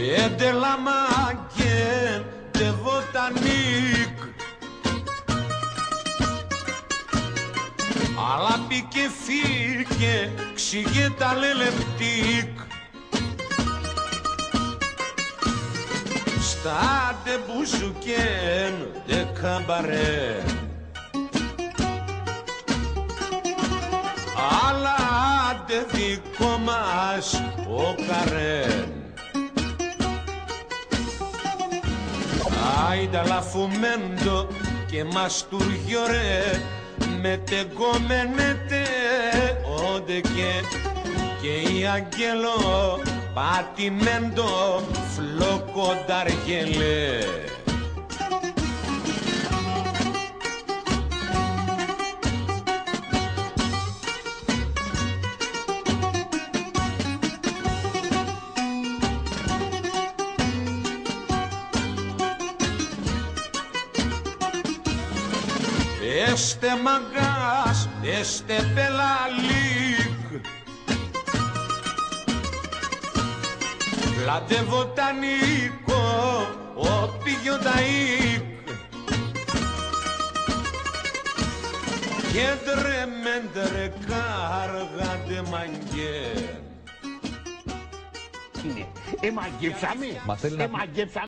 de la maquette de botanique. Αλλά πήκε φύγε, ξηγέ τα λελεπτικ. Στα de μπουζουκέν, de καμπαρέ. Αλλά de δικό μας ο Καρέν. Άιντα λαφουμέντο και μαστούργιο ρε, με τεγκόμενετε όντε και η αγγέλο πατημέντο φλοκονταργελέ. Este mangás, este pelalic. La de botanico, o pillodaic. Και τρεμέντρε κάργα de μαγγέ. Εμαγγεύσαμε.